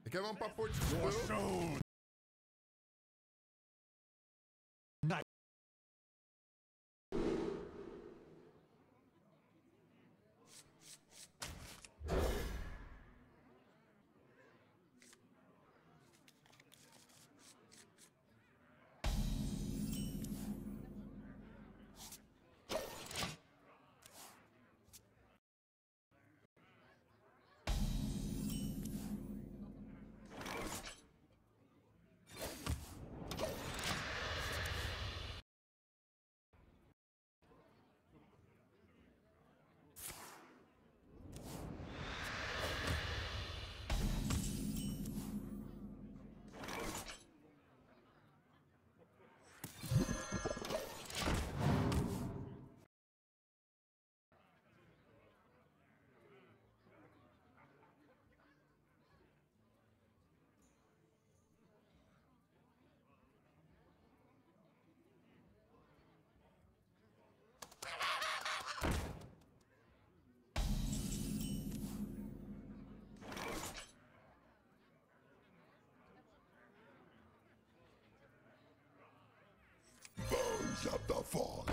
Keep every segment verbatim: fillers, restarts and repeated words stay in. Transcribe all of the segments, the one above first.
Quer dar um papo de fogo? Bones of the fallen.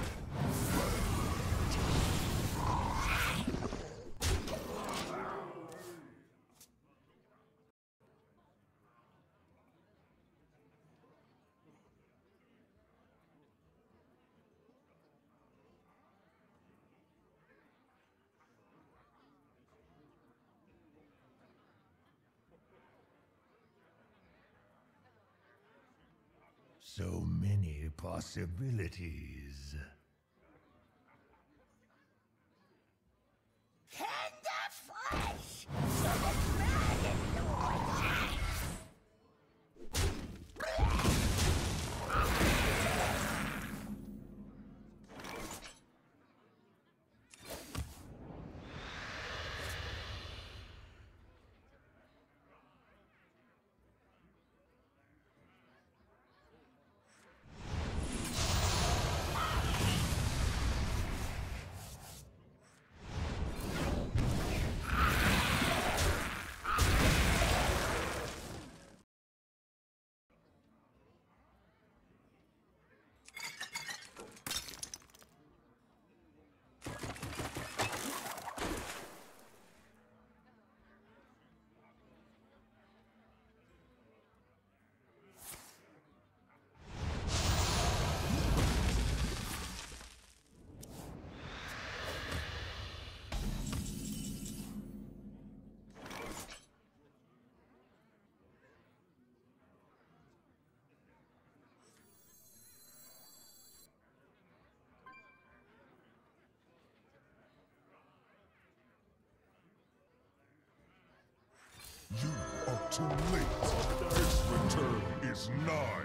So many possibilities. Tender flesh to the dragon lord! You are too late. Its return is nigh.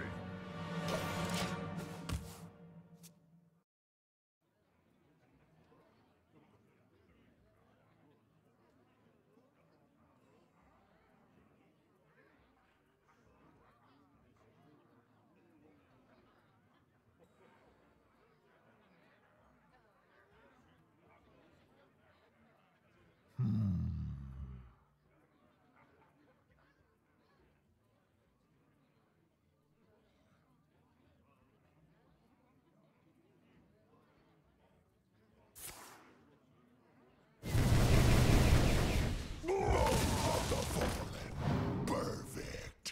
Perfect.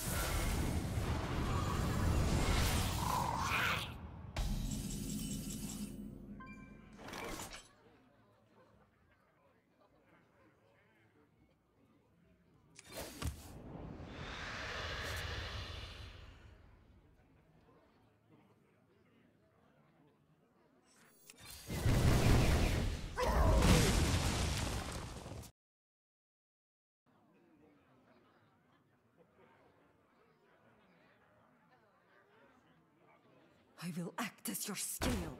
I will act as your scale.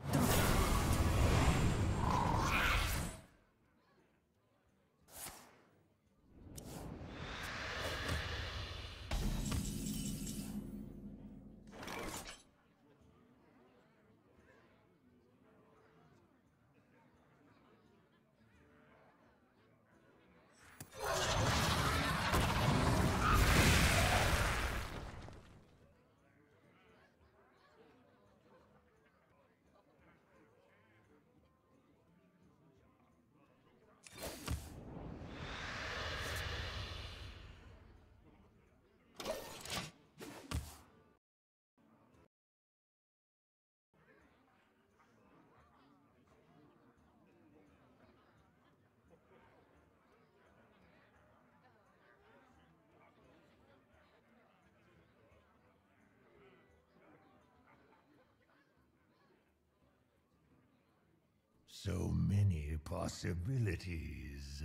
So many possibilities.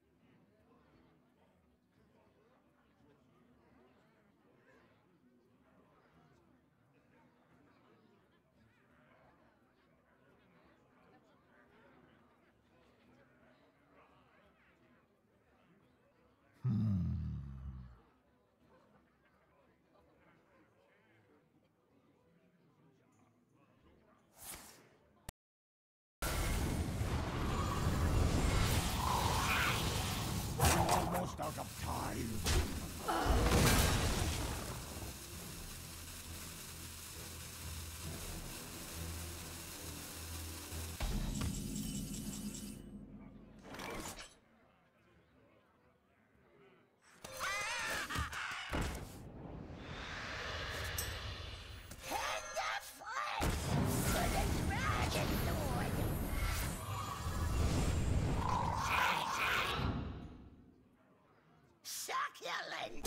Almost out of time. Tenderfoot for the Dragon Lord. Succulent.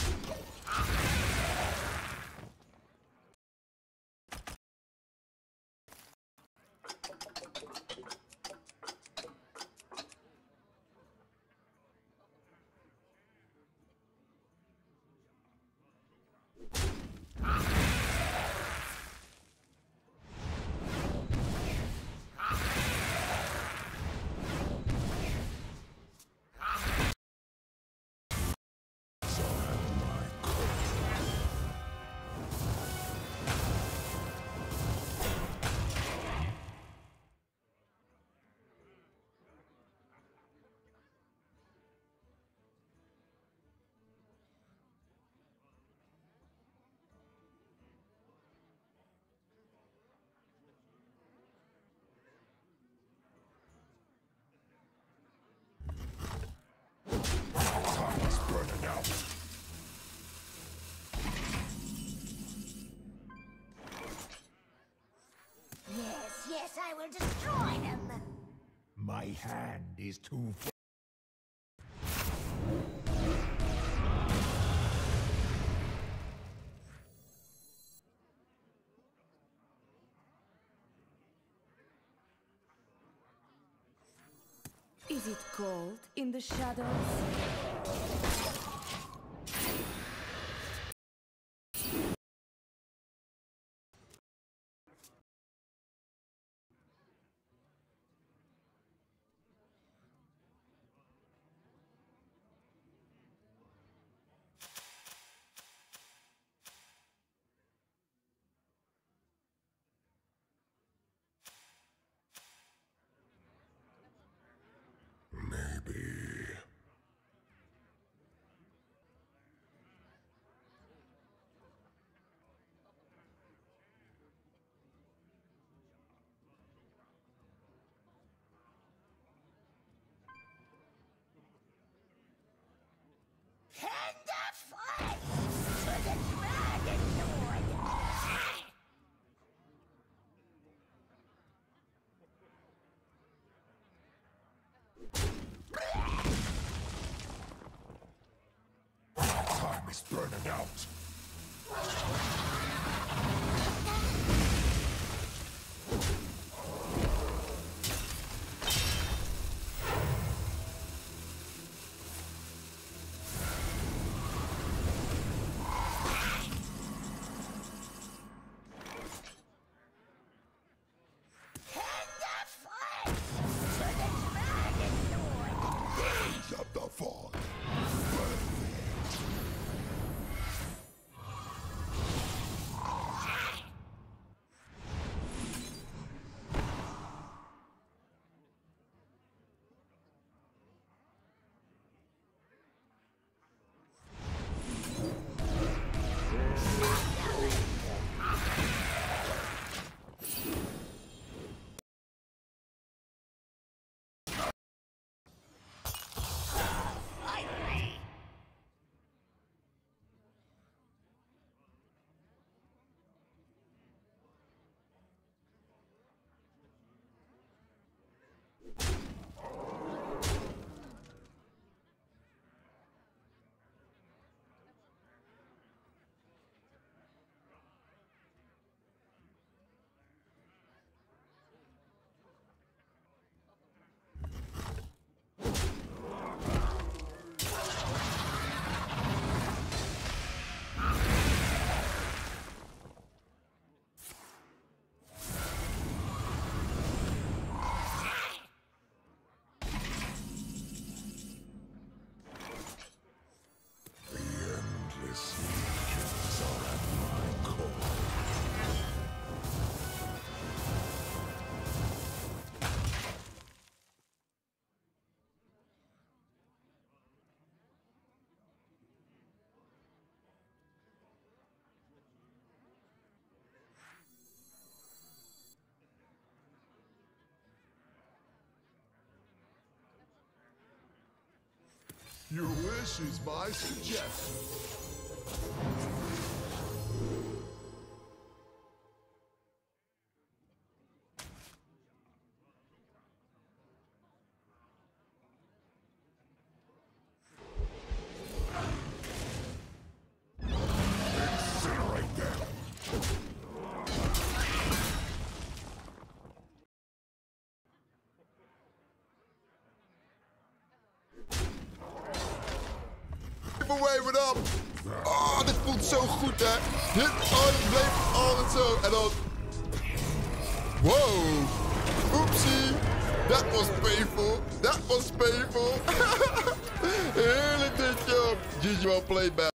Time is burning out. Yes, yes, I will destroy them. My hand is too full. Is it cold in the shadows? Maybe. Tenderfoot for the Dragon Lord. Time is burning out. Tenderfoot for the Dragon Lord. Days of the fall. Perfect. His killers are at my core. Your wish is my suggestion. Incinerate them. Giveaway, what up? Oh, dit voelt zo goed, hè? Dit, oh, dit bleef altijd zo. En dan... Wow. Oepsie. Dat was painful. Dat was painful. Heerlijk dit, joh. G G, well played, man.